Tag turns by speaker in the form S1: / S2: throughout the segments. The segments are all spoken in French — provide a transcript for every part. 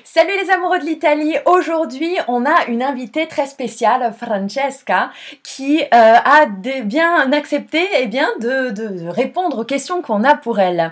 S1: Salut les amoureux de l'Italie, aujourd'hui on a une invitée très spéciale, Francesca, qui a bien accepté de répondre aux questions qu'on a pour elle.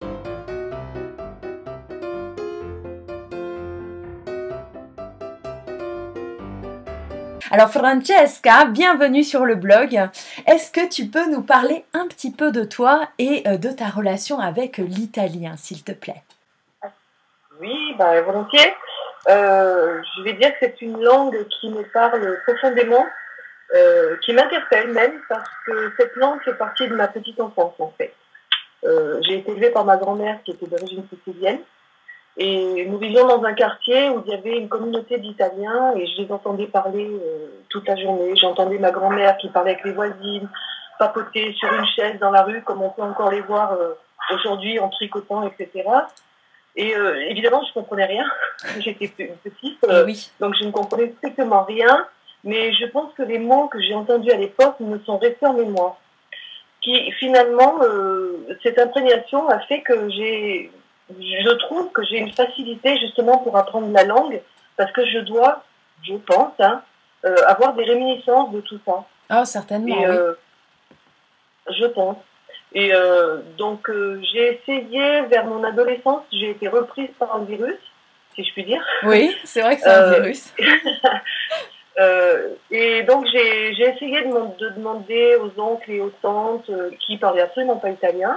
S1: Alors Francesca, bienvenue sur le blog. Est-ce que tu peux nous parler un petit peu de toi et de ta relation avec l'italien, s'il te plaît?
S2: Oui, volontiers. Je vais dire que c'est une langue qui me parle profondément, qui m'interpelle même, parce que cette langue fait partie de ma petite enfance en fait. J'ai été élevée par ma grand-mère qui était d'origine sicilienne, et nous vivions dans un quartier où il y avait une communauté d'Italiens, et je les entendais parler toute la journée. J'entendais ma grand-mère qui parlait avec les voisines, papoter sur une chaise dans la rue, comme on peut encore les voir aujourd'hui en tricotant, etc. Et évidemment, je ne comprenais rien. J'étais petite,
S1: Oui.
S2: donc je ne comprenais strictement rien. Mais je pense que les mots que j'ai entendus à l'époque me sont restés en mémoire. Qui finalement, cette imprégnation a fait que je trouve que j'ai une facilité justement pour apprendre la langue, parce que je pense, avoir des réminiscences de tout ça.
S1: Oh, certainement,
S2: Et
S1: oui.
S2: je pense. Et donc, j'ai essayé, vers mon adolescence, j'ai été reprise par un virus, si je puis dire.
S1: Oui, c'est vrai que c'est un virus.
S2: Et donc, j'ai essayé de demander aux oncles et aux tantes qui parlaient absolument pas italien,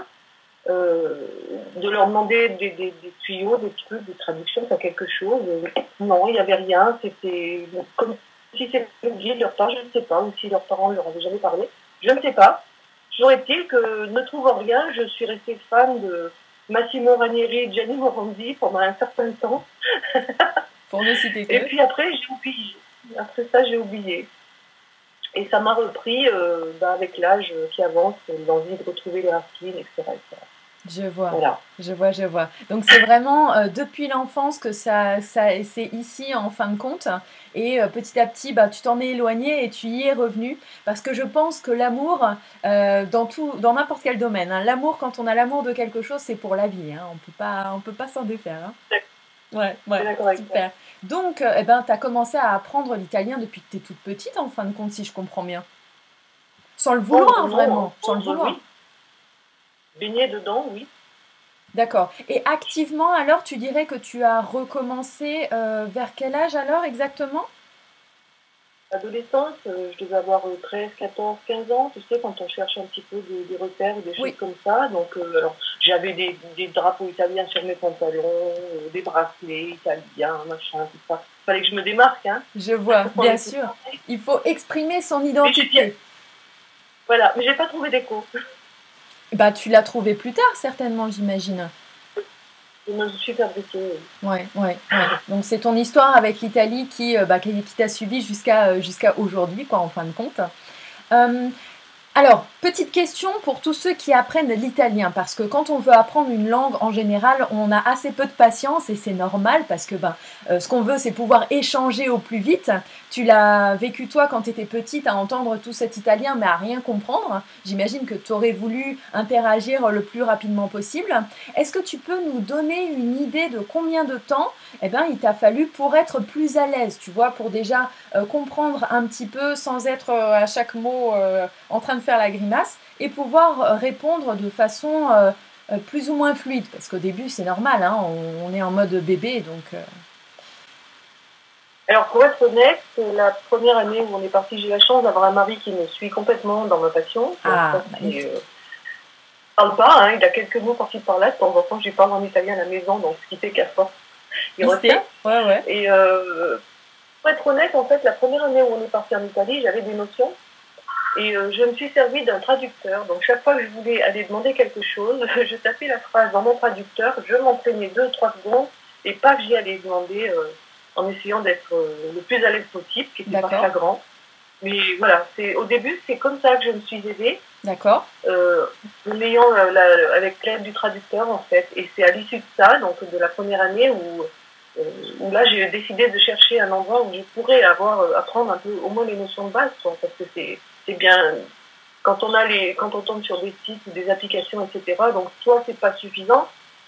S2: de leur demander des tuyaux, des trucs, des traductions, enfin quelque chose. Non, il n'y avait rien. C'était comme si c'était dit de leur part, je ne sais pas, ou si leurs parents ne leur avaient jamais parlé. Je ne sais pas. Toujours est-il que, ne trouvant rien, je suis restée fan de Massimo Ranieri et Gianni Morandi pendant un certain temps.
S1: Pour ne citer que.
S2: Et puis après, j'ai oublié. Après ça, j'ai oublié. Et ça m'a repris avec l'âge qui avance, l'envie de retrouver les racines, etc. etc.
S1: Je vois,
S2: voilà.
S1: je vois. Donc c'est vraiment depuis l'enfance que c'est ici en fin de compte. Et petit à petit, tu t'en es éloigné et tu y es revenu. Parce que je pense que l'amour, dans n'importe quel domaine, hein, l'amour, quand on a l'amour de quelque chose, c'est pour la vie. Hein, on peut pas s'en défaire. Hein. Ouais, super. Donc, tu as commencé à apprendre l'italien depuis que tu es toute petite, en fin de compte, si je comprends bien. Sans le vouloir, vraiment. Sans le vouloir.
S2: Oui. Baigner dedans, oui.
S1: D'accord. Et activement, alors, tu dirais que tu as recommencé vers quel âge alors exactement?
S2: Adolescence, je devais avoir 13, 14, 15 ans, tu sais, quand on cherche un petit peu des repères, des choses comme ça. Donc, j'avais des drapeaux italiens sur mes pantalons, des bracelets italiens, machin, tout ça. Il fallait que je me démarque. Hein.
S1: Je vois, bien sûr. Il faut exprimer son identité.
S2: Voilà, mais je n'ai pas trouvé d'écho.
S1: Tu l'as trouvé plus tard, certainement, j'imagine.
S2: Je me suis fabriquée.
S1: Ouais. Donc c'est ton histoire avec l'Italie qui t'a suivi jusqu'à aujourd'hui, quoi, en fin de compte. Alors, petite question pour tous ceux qui apprennent l'italien, parce que quand on veut apprendre une langue, en général, on a assez peu de patience et c'est normal parce que ce qu'on veut, c'est pouvoir échanger au plus vite. Tu l'as vécu toi quand tu étais petite à entendre tout cet italien mais à rien comprendre. J'imagine que tu aurais voulu interagir le plus rapidement possible. Est-ce que tu peux nous donner une idée de combien de temps il t'a fallu pour être plus à l'aise, tu vois, pour déjà comprendre un petit peu sans être à chaque mot en train de faire la grimace et pouvoir répondre de façon plus ou moins fluide, parce qu'au début c'est normal, hein, on est en mode bébé, donc...
S2: Alors pour être honnête, la première année où on est parti, j'ai la chance d'avoir un mari qui me suit complètement dans ma passion. Il parle pas, hein, il a quelques mots par-ci par-là, de temps en temps je lui parle en italien à la maison, donc ce qui fait qu'à force, il retient.
S1: Ouais.
S2: Et pour être honnête, en fait, la première année où on est parti en Italie, j'avais des notions. Et je me suis servi d'un traducteur. Donc, chaque fois que je voulais aller demander quelque chose, je tapais la phrase dans mon traducteur, je m'entraînais 2-3 secondes, et pas que j'y allais demander en essayant d'être le plus à l'aise possible, qui n'était pas flagrant. Mais voilà, au début, c'est comme ça que je me suis aidée.
S1: D'accord.
S2: En ayant avec l'aide du traducteur, en fait. Et c'est à l'issue de ça, donc de la première année, où là, j'ai décidé de chercher un endroit où je pourrais apprendre un peu, au moins les notions de base, quoi, parce que c'est bien, quand on tombe sur des sites ou des applications, etc., donc soit c'est pas suffisant,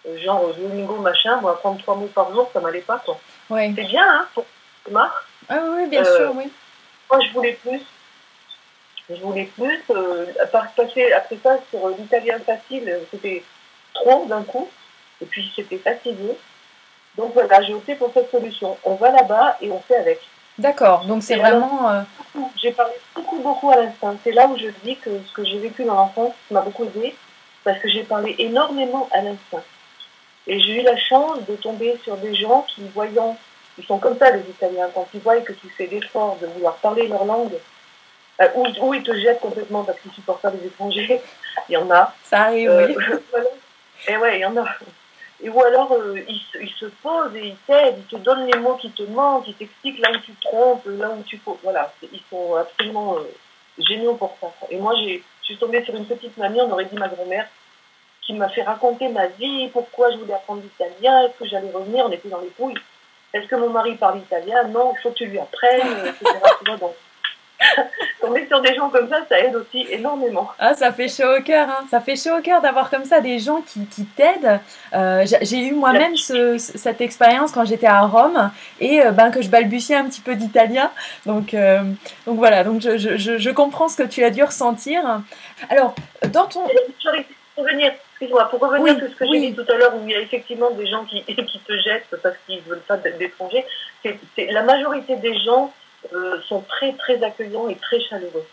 S2: genre Duolingo, machin, bon, apprendre 3 mots par jour, ça m'allait pas, quoi.
S1: Oui.
S2: C'est bien, hein, pour marre.
S1: Ah oui, bien sûr, oui.
S2: Moi, je voulais plus. Je voulais plus. Passer après ça sur l'italien facile, c'était trop d'un coup. Et puis, c'était fatigué. Donc voilà, j'ai opté pour cette solution. On va là-bas et on fait avec.
S1: D'accord, donc c'est vraiment...
S2: J'ai parlé beaucoup à l'instant. C'est là où je dis que ce que j'ai vécu dans l'enfance m'a beaucoup aidé, parce que j'ai parlé énormément à l'instant. Et j'ai eu la chance de tomber sur des gens qui, voyant, ils sont comme ça les Italiens, quand ils voient que tu fais l'effort de vouloir parler leur langue, ou ils te jettent complètement parce qu'ils supportent pas les étrangers, il y en a.
S1: Ça arrive, oui.
S2: Voilà. Et ouais, il y en a. Et ou alors, ils se posent et ils t'aident, ils te donnent les mots qui te manquent, ils t'expliquent là où tu te trompes, là où tu faut. Voilà, ils sont absolument géniaux pour ça. Et moi, je suis tombée sur une petite mamie, on aurait dit ma grand-mère, qui m'a fait raconter ma vie, pourquoi je voulais apprendre l'italien, est-ce que j'allais revenir, on était dans les pouilles. Est-ce que mon mari parle italien? Non, il faut que tu lui apprennes, etc. Donc, tomber sur des gens comme ça aide aussi énormément.
S1: Ah, ça fait chaud au cœur, hein. Ça fait chaud au cœur d'avoir comme ça des gens qui t'aident. J'ai eu moi-même cette expérience quand j'étais à Rome et que je balbutiais un petit peu d'italien. Donc voilà, donc je comprends ce que tu as dû ressentir. Alors, dans ton...
S2: Pour revenir sur ce que j'ai dit tout à l'heure, où il y a effectivement des gens qui te jettent parce qu'ils ne veulent pas d'étrangers, la majorité des gens sont très très accueillants et très chaleureux.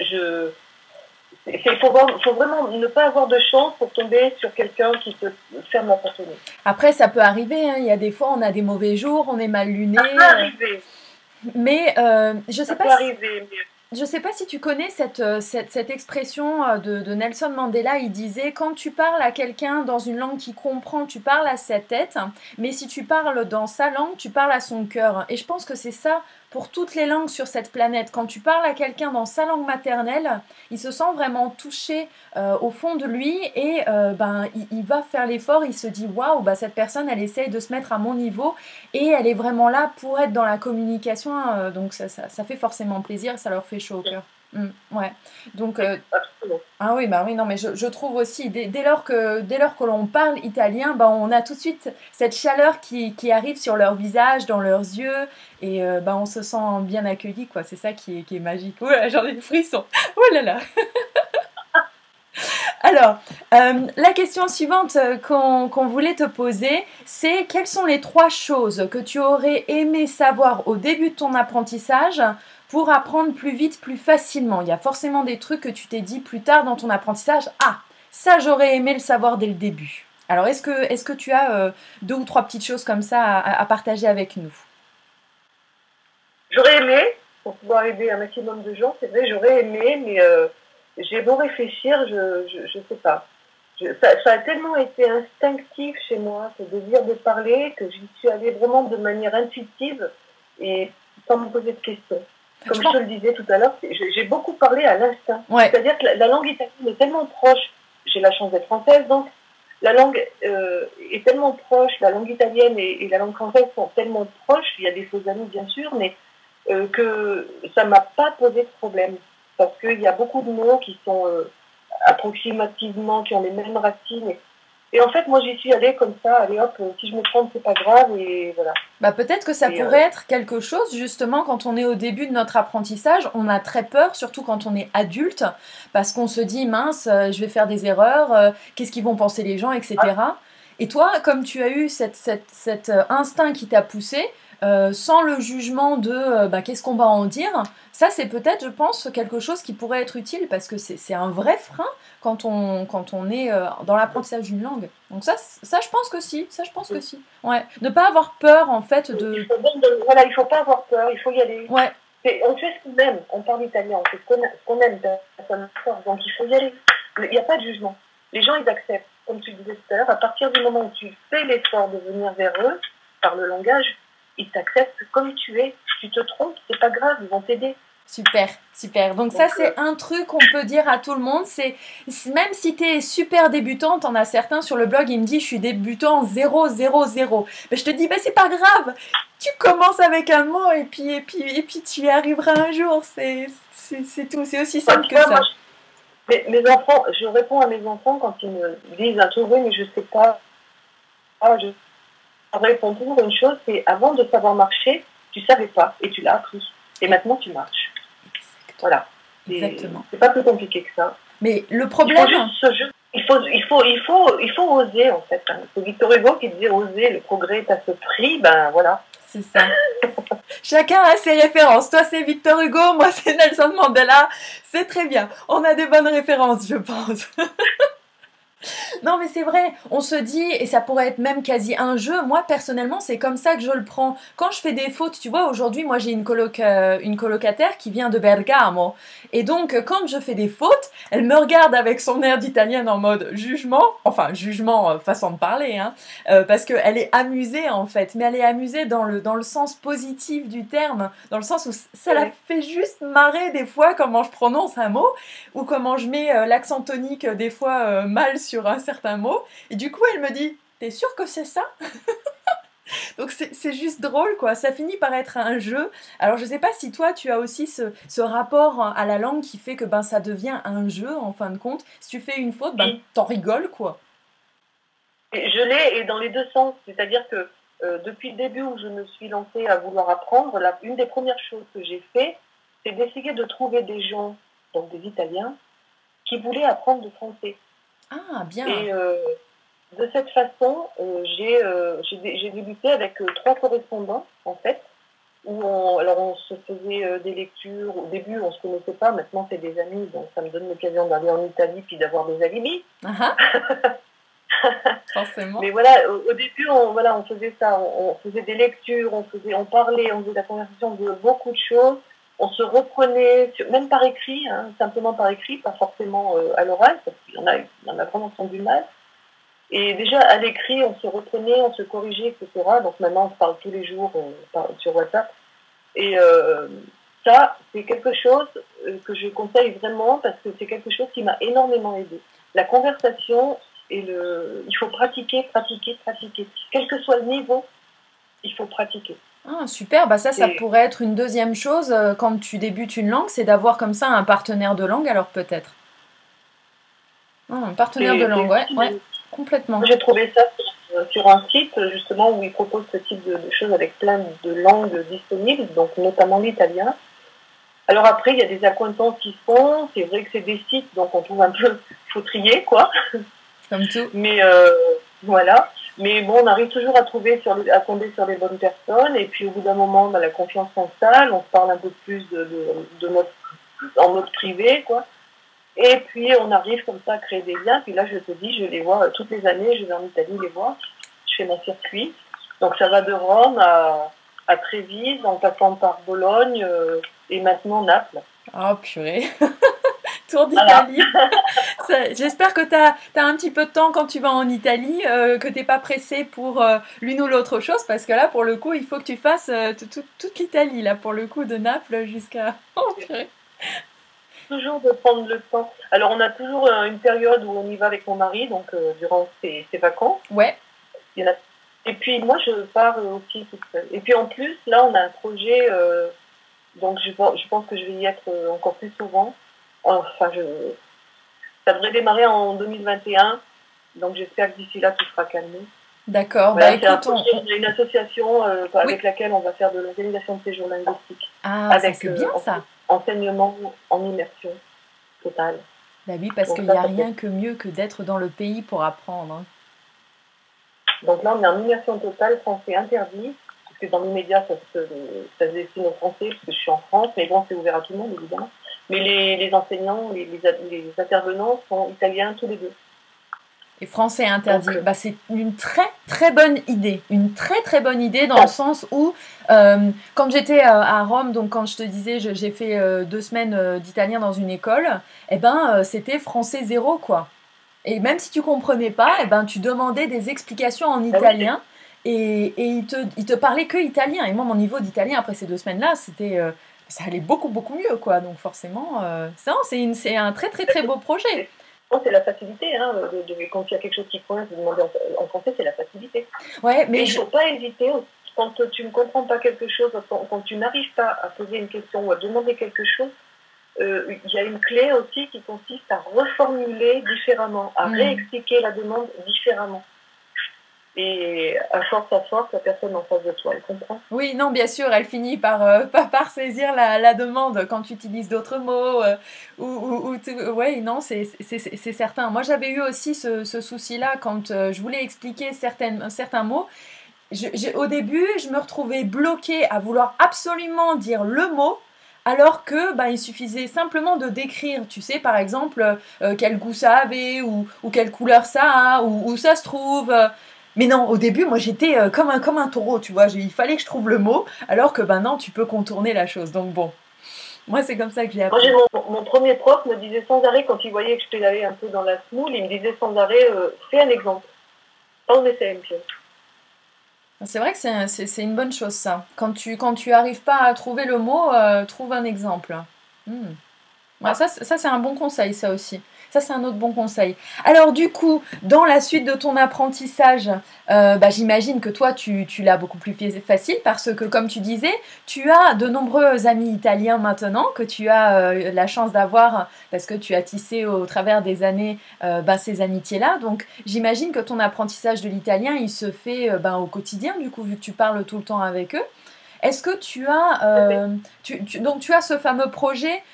S2: Il faut vraiment ne pas avoir de chance pour tomber sur quelqu'un qui te ferme la porte au nez.
S1: Après, ça peut arriver, hein. Il y a des fois, on a des mauvais jours, on est mal luné.
S2: Ça peut arriver.
S1: Mais je sais pas. Je sais pas si tu connais cette expression de Nelson Mandela. Il disait, quand tu parles à quelqu'un dans une langue qu'il comprend, tu parles à sa tête, mais si tu parles dans sa langue, tu parles à son cœur. Et je pense que c'est ça pour toutes les langues sur cette planète. Quand tu parles à quelqu'un dans sa langue maternelle, il se sent vraiment touché au fond de lui et il va faire l'effort, il se dit waouh, cette personne elle essaye de se mettre à mon niveau et elle est vraiment là pour être dans la communication, donc ça fait forcément plaisir, ça leur fait chaud au cœur. Ouais. Donc ah oui, oui, non, mais je trouve aussi dès lors que l'on parle italien, on a tout de suite cette chaleur qui arrive sur leur visage, dans leurs yeux, et on se sent bien accueilli, quoi. C'est ça qui est magique. Oh là, j'en ai le frisson. Oh là là. Alors, la question suivante qu'on voulait te poser, c'est quelles sont les 3 choses que tu aurais aimé savoir au début de ton apprentissage pour apprendre plus vite, plus facilement? Il y a forcément des trucs que tu t'es dit plus tard dans ton apprentissage. Ah, ça j'aurais aimé le savoir dès le début. Alors, est-ce que tu as 2 ou 3 petites choses comme ça à partager avec nous?
S2: J'aurais aimé, pour pouvoir aider un maximum de gens, c'est vrai, j'aurais aimé, mais j'ai beau réfléchir, je sais pas. Ça a tellement été instinctif chez moi, ce désir de parler, que j'y suis allée vraiment de manière intuitive et sans me poser de questions. Comme je te le disais tout à l'heure, j'ai beaucoup parlé à l'instinct.
S1: Ouais.
S2: C'est-à-dire que la langue italienne est tellement proche, j'ai la chance d'être française, donc la langue est tellement proche, la langue italienne et la langue française sont tellement proches, il y a des faux amis bien sûr, mais que ça ne m'a pas posé de problème. Parce qu'il y a beaucoup de mots qui sont approximativement, qui ont les mêmes racines. Et en fait, moi, j'y suis allée comme ça, allez hop, si je me trompe, c'est pas grave, et voilà.
S1: Peut-être que ça pourrait être quelque chose, justement, quand on est au début de notre apprentissage, on a très peur, surtout quand on est adulte, parce qu'on se dit, mince, je vais faire des erreurs, qu'est-ce qu'ils vont penser les gens, etc. Et toi, comme tu as eu cet instinct qui t'a poussé, sans le jugement de qu'est-ce qu'on va en dire, ça c'est peut-être, je pense, quelque chose qui pourrait être utile parce que c'est un vrai frein quand on est dans l'apprentissage d'une langue. Donc ça je pense que si, Ouais. Ne pas avoir peur en fait de...
S2: Il faut pas avoir peur, il faut y aller.
S1: Ouais.
S2: On fait ce qu'on aime, on parle italien, on fait ce qu'on aime, personne force, donc il faut y aller. Il n'y a pas de jugement. Les gens ils acceptent, comme tu disais tout à l'heure, à partir du moment où tu fais l'effort de venir vers eux par le langage, ils t'acceptent comme tu es. Si tu te trompes, c'est pas grave, ils vont t'aider.
S1: Super, super. Donc ça, c'est un truc qu'on peut dire à tout le monde. C'est même si tu es super débutante, on a certains sur le blog, ils me disent je suis débutant 0, 0, 0. Mais je te dis, c'est pas grave. Tu commences avec un mot et puis tu y arriveras un jour. C'est tout. C'est aussi simple que ça.
S2: Mes enfants, je réponds à mes enfants quand ils me disent un truc, oui, mais je sais pas. je réponds toujours une chose, c'est avant de savoir marcher, tu savais pas et tu l'as appris. Et maintenant tu marches. Voilà.
S1: Exactement.
S2: C'est pas plus compliqué que ça.
S1: Mais le problème...
S2: Il faut oser en fait. Hein. C'est Victor Hugo qui disait oser, le progrès est à ce prix, ben voilà.
S1: C'est ça. Chacun a ses références. Toi, c'est Victor Hugo, moi, c'est Nelson Mandela. C'est très bien. On a des bonnes références, je pense. Non, mais c'est vrai, on se dit, et ça pourrait être même quasi un jeu, moi personnellement, c'est comme ça que je le prends. Quand je fais des fautes, tu vois, aujourd'hui, moi j'ai une colocataire qui vient de Bergamo. Et donc, quand je fais des fautes, elle me regarde avec son air d'italienne en mode jugement, enfin, jugement, façon de parler, hein, parce qu'elle est amusée en fait, mais elle est amusée dans le sens positif du terme, dans le sens où ça la fait juste marrer des fois comment je prononce un mot, ou comment je mets l'accent tonique des fois mal sur un certain mot, et du coup elle me dit t'es sûr que c'est ça? Donc c'est juste drôle quoi, ça finit par être un jeu. Alors je sais pas si toi tu as aussi ce rapport à la langue qui fait que ben ça devient un jeu en fin de compte. Si tu fais une faute, ben t'en rigoles quoi.
S2: Et je l'ai et dans les deux sens, c'est-à-dire que depuis le début où je me suis lancée à vouloir apprendre, une des premières choses que j'ai fait, c'est d'essayer de trouver des gens, donc des Italiens, qui voulaient apprendre le français.
S1: Ah, bien.
S2: Et de cette façon, j'ai débuté avec 3 correspondants, en fait, où on se faisait des lectures. Au début, on ne se connaissait pas, maintenant c'est des amis, donc ça me donne l'occasion d'aller en Italie puis d'avoir des alibis.
S1: Forcément.
S2: Mais voilà, au début, on faisait ça, on faisait des lectures, on parlait, on faisait de la conversation de beaucoup de choses. On se reprenait, même par écrit, hein, simplement par écrit, pas forcément à l'oral, parce qu'il y en a vraiment qui ont du mal. Et déjà, à l'écrit, on se reprenait, on se corrigeait, etc. Donc maintenant, on se parle tous les jours sur WhatsApp. Et ça, c'est quelque chose que je conseille vraiment parce que c'est quelque chose qui m'a énormément aidée. La conversation, il faut pratiquer. Quel que soit le niveau, il faut pratiquer.
S1: Ah, super, bah ça pourrait être une deuxième chose quand tu débutes une langue, c'est d'avoir comme ça un partenaire de langue, alors peut-être. Un partenaire de langue, ouais, complètement.
S2: J'ai trouvé ça sur un site justement où ils proposent ce type de choses avec plein de langues disponibles, donc notamment l'italien. Alors après, il y a des accointances qui se font, c'est vrai que c'est des sites, donc on trouve un peu, faut trier, quoi.
S1: Comme tout.
S2: Mais voilà. Mais bon, on arrive toujours à tomber sur les bonnes personnes, et puis au bout d'un moment, la confiance s'installe, on se parle un peu plus en mode privé, quoi. Et puis on arrive comme ça à créer des liens, puis là je te dis, je les vois toutes les années, je vais en Italie les voir, je fais mon circuit. Donc ça va de Rome à Trévise, en passant par Bologne, et maintenant Naples.
S1: Oh purée. Tour d'Italie. Voilà. J'espère que tu as un petit peu de temps quand tu vas en Italie, que tu n'es pas pressé pour l'une ou l'autre chose, parce que là, pour le coup, il faut que tu fasses toute l'Italie, là, pour le coup, de Naples jusqu'à... Oh, purée.
S2: Toujours de prendre le temps. Alors, on a toujours une période où on y va avec mon mari, donc durant ses vacances.
S1: Ouais.
S2: Et puis, moi, je pars aussi toute seule. Et puis, en plus, là, on a un projet, donc je pense que je vais y être encore plus souvent. Enfin, ça devrait démarrer en 2021, donc j'espère que d'ici là, tout sera calmé.
S1: D'accord.
S2: Voilà, écoute, on a une association avec laquelle on va faire de l'organisation de séjour linguistique.
S1: Ah,
S2: avec,
S1: c'est bien ça.
S2: Enseignement en immersion totale.
S1: Bah oui, parce qu'il n'y a rien que mieux que d'être dans le pays pour apprendre. Hein.
S2: Donc là, on est en immersion totale, français interdit, parce que dans l'immédiat, ça se destine aux Français, parce que je suis en France, mais bon, c'est ouvert à tout le monde, évidemment. Mais les enseignants, les intervenants sont italiens tous les deux.
S1: Et français interdit. Bah, c'est une très très bonne idée. Une très très bonne idée dans le sens où, quand j'étais à Rome, donc quand je te disais, j'ai fait 2 semaines d'italien dans une école, eh ben, c'était français 0, quoi. Et même si tu comprenais pas, eh ben, tu demandais des explications en italien et il te parlait que italien. Et moi, mon niveau d'italien après ces 2 semaines-là, ça allait beaucoup beaucoup mieux, quoi. Donc forcément, c'est un très très très beau projet.
S2: C'est la facilité, hein, quand il y a quelque chose qui coince, de demander en français, c'est la facilité.
S1: Ouais, mais
S2: il ne faut pas hésiter, quand tu ne comprends pas quelque chose, quand tu n'arrives pas à poser une question ou à demander quelque chose, il y a une clé aussi qui consiste à reformuler différemment, à réexpliquer la demande différemment. Et à force, la personne en face de toi, elle comprend.
S1: Oui, non, bien sûr, elle finit par saisir la demande quand tu utilises d'autres mots. Ouais, non, c'est certain. Moi, j'avais eu aussi ce souci-là quand je voulais expliquer certains mots. Au début, je me retrouvais bloquée à vouloir absolument dire le mot, alors que il suffisait simplement de décrire, tu sais, par exemple, quel goût ça avait, ou quelle couleur ça a, ou où ça se trouve. Mais non, au début, moi j'étais comme un taureau, tu vois, il fallait que je trouve le mot, alors que non, tu peux contourner la chose. Donc bon, moi c'est comme ça que j'ai appris.
S2: Moi, mon premier prof me disait sans arrêt, quand il voyait que je pédalais un peu dans la semoule, il me disait sans arrêt, fais un exemple. Pas en essai, monsieur.
S1: C'est vrai que c'est une bonne chose ça. Quand tu arrives pas à trouver le mot, trouve un exemple. Hmm. Ouais, ça c'est un bon conseil, ça aussi. Ça, c'est un autre bon conseil. Alors, du coup, dans la suite de ton apprentissage, j'imagine que toi, tu l'as beaucoup plus facile parce que, comme tu disais, tu as de nombreux amis italiens maintenant que tu as la chance d'avoir parce que tu as tissé au travers des années ces amitiés-là. Donc, j'imagine que ton apprentissage de l'italien, il se fait au quotidien, du coup, vu que tu parles tout le temps avec eux. Est-ce que tu as, donc tu as ce fameux projet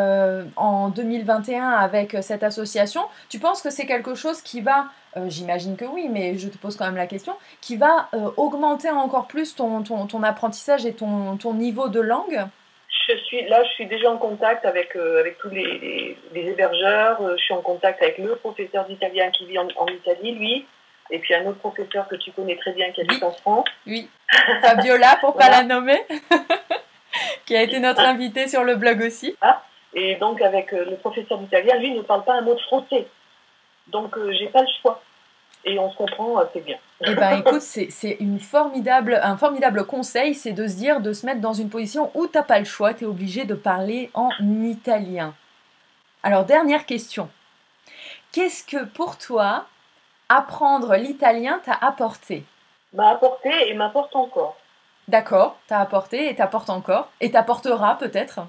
S1: en 2021 avec cette association? Tu penses que c'est quelque chose qui va, j'imagine que oui, mais je te pose quand même la question, qui va augmenter encore plus ton apprentissage et ton niveau de langue?
S2: Je suis déjà en contact avec tous les hébergeurs. Je suis en contact avec le professeur d'italien qui vit en Italie, lui. Et puis un autre professeur que tu connais très bien qui habite en France.
S1: Oui, Fabiola, pour
S2: voilà.
S1: pas la nommer, qui a été notre invitée sur le blog aussi.
S2: Ah, et donc avec le professeur d'italien, lui ne parle pas un mot de français. Donc j'ai pas le choix. Et on se comprend assez bien.
S1: Eh ben écoute, c'est un formidable conseil, c'est de se dire, de se mettre dans une position où t'as pas le choix, tu es obligé de parler en italien. Alors, dernière question. Qu'est-ce que pour toi, apprendre l'italien t'a apporté?
S2: M'a apporté et m'apporte encore.
S1: D'accord, t'a apporté et t'apporte encore. Et t'apportera peut-être?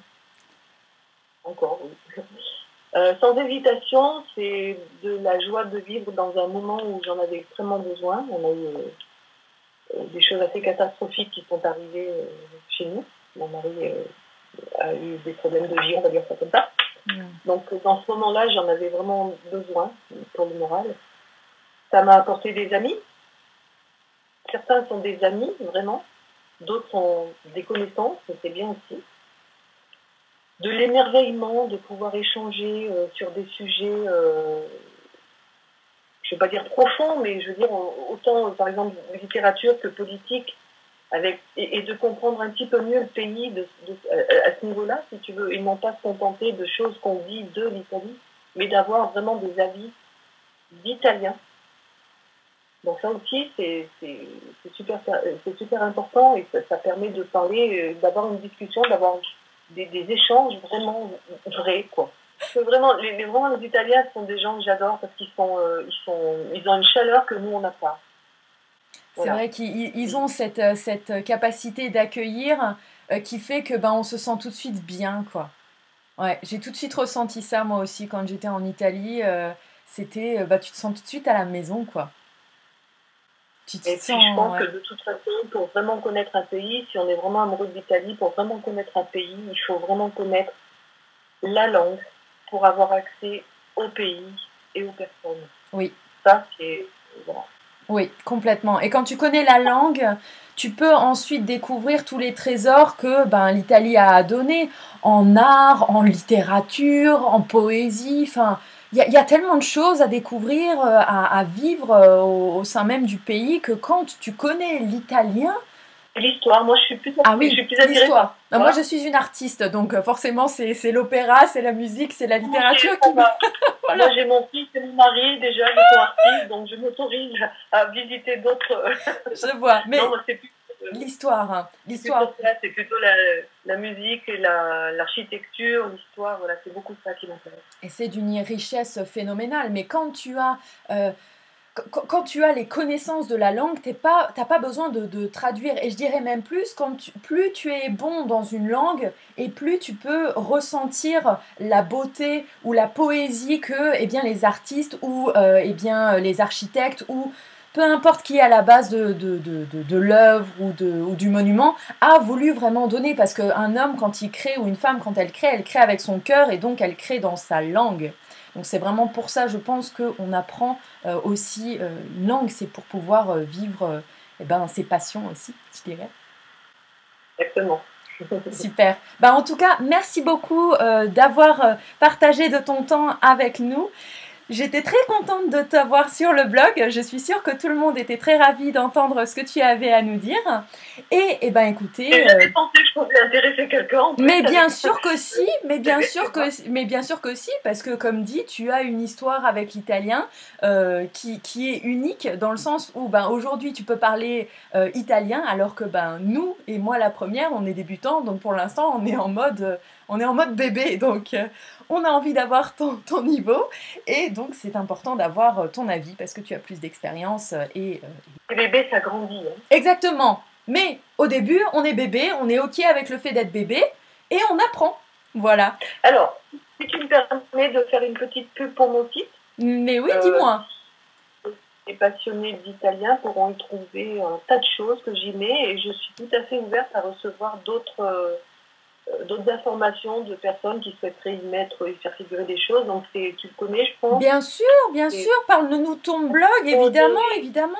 S2: Encore, oui. Sans hésitation, c'est de la joie de vivre dans un moment où j'en avais extrêmement besoin. On a eu des choses assez catastrophiques qui sont arrivées chez nous. Mon mari a eu des problèmes de vie, on va dire ça comme ça. Donc dans ce moment-là, j'en avais vraiment besoin pour le moral. Ça m'a apporté des amis. Certains sont des amis, vraiment. D'autres sont des connaissances, c'est bien aussi. De l'émerveillement, de pouvoir échanger sur des sujets, je ne vais pas dire profonds, mais je veux dire autant, par exemple, littérature que politique, et de comprendre un petit peu mieux le pays à ce niveau-là, si tu veux, et non pas se contenter de choses qu'on dit de l'Italie, mais d'avoir vraiment des avis d'Italiens. Donc ça aussi, c'est super important et ça permet de parler, d'avoir une discussion, d'avoir des échanges vraiment vrais, quoi. Parce que vraiment, vraiment, les Italiens sont des gens que j'adore parce qu'ils ils ont une chaleur que nous, on n'a pas.
S1: Voilà. C'est vrai qu'ils ont cette capacité d'accueillir qui fait que on se sent tout de suite bien, quoi. Ouais, j'ai tout de suite ressenti ça, moi aussi, quand j'étais en Italie. C'était, tu te sens tout de suite à la maison, quoi.
S2: Et puis je pense que de toute façon, pour vraiment connaître un pays, si on est vraiment amoureux de l'Italie, pour vraiment connaître un pays, il faut vraiment connaître la langue pour avoir accès au pays et aux personnes.
S1: Oui.
S2: Ça, c'est... Voilà.
S1: Oui, complètement. Et quand tu connais la langue, tu peux ensuite découvrir tous les trésors que l'Italie a à donner en art, en littérature, en poésie. Enfin, il y a tellement de choses à découvrir, à vivre au sein même du pays que quand tu connais l'italien...
S2: L'histoire, moi je suis plus
S1: attirée par... Voilà. Moi je suis une artiste, donc forcément c'est l'opéra, c'est la musique, c'est la littérature qui me...
S2: Voilà. Moi j'ai mon fils et mon mari déjà qui sont artistes, donc je m'autorise à visiter d'autres...
S1: Je vois, mais
S2: non, moi, c'est plus...
S1: l'histoire, hein.
S2: C'est plutôt la musique et l'architecture, l'histoire, voilà, c'est beaucoup ça qui m'intéresse.
S1: Et c'est d'une richesse phénoménale, mais quand tu as les connaissances de la langue, t'as pas besoin de traduire. Et je dirais même plus, plus tu es bon dans une langue, et plus tu peux ressentir la beauté ou la poésie que les artistes ou les architectes ou peu importe qui est à la base de l'œuvre ou du monument, a voulu vraiment donner. Parce qu'un homme, quand il crée, ou une femme, quand elle crée avec son cœur, et donc elle crée dans sa langue. Donc c'est vraiment pour ça, je pense, qu'on apprend aussi une langue, c'est pour pouvoir vivre ses passions aussi, je dirais.
S2: Exactement.
S1: Super. Bah, en tout cas, merci beaucoup d'avoir partagé de ton temps avec nous. J'étais très contente de t'avoir sur le blog. Je suis sûre que tout le monde était très ravi d'entendre ce que tu avais à nous dire. Et ben écoutez,
S2: j'avais pensé que je pouvais intéresser quelqu'un.
S1: Mais bien sûr que si, mais bien sûr que si, parce que comme dit, tu as une histoire avec l'italien qui est unique dans le sens où aujourd'hui tu peux parler italien, alors que nous et moi la première, on est débutants, donc pour l'instant on est en mode bébé, donc on a envie d'avoir ton niveau, et donc c'est important d'avoir ton avis parce que tu as plus d'expérience et
S2: les bébés ça grandit. Hein.
S1: Exactement. Mais au début, on est bébé, on est OK avec le fait d'être bébé et on apprend. Voilà.
S2: Alors, si tu me permets de faire une petite pub pour mon site.
S1: Mais oui, dis-moi.
S2: Les passionnés d'italien pourront y trouver un tas de choses que j'y mets et je suis tout à fait ouverte à recevoir d'autres informations de personnes qui souhaiteraient y mettre et faire figurer des choses. Donc, tu le connais, je pense.
S1: Bien sûr. Parle-nous de ton blog, évidemment.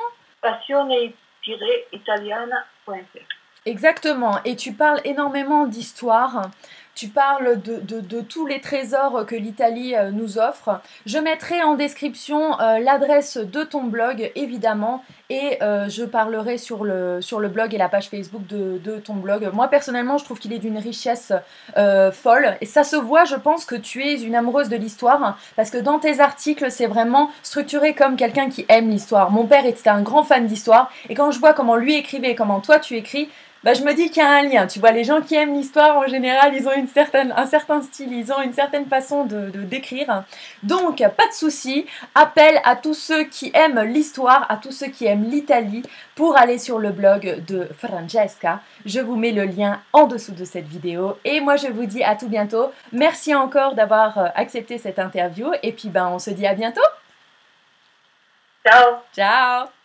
S2: Passione-italiana.fr.
S1: Exactement. Et tu parles énormément d'histoire. Tu parles de tous les trésors que l'Italie nous offre. Je mettrai en description l'adresse de ton blog, évidemment, et je parlerai sur le blog et la page Facebook de ton blog. Moi, personnellement, je trouve qu'il est d'une richesse folle. Et ça se voit, je pense, que tu es une amoureuse de l'histoire, parce que dans tes articles, c'est vraiment structuré comme quelqu'un qui aime l'histoire. Mon père était un grand fan d'histoire, et quand je vois comment lui écrivait et comment toi tu écris, je me dis qu'il y a un lien. Tu vois, les gens qui aiment l'histoire, en général, ils ont un certain style, ils ont une certaine façon de d'écrire. Donc, pas de souci. Appel à tous ceux qui aiment l'histoire, à tous ceux qui aiment l'Italie, pour aller sur le blog de Francesca. Je vous mets le lien en dessous de cette vidéo. Et moi, je vous dis à tout bientôt. Merci encore d'avoir accepté cette interview. Et puis, on se dit à bientôt.
S2: Ciao.
S1: Ciao.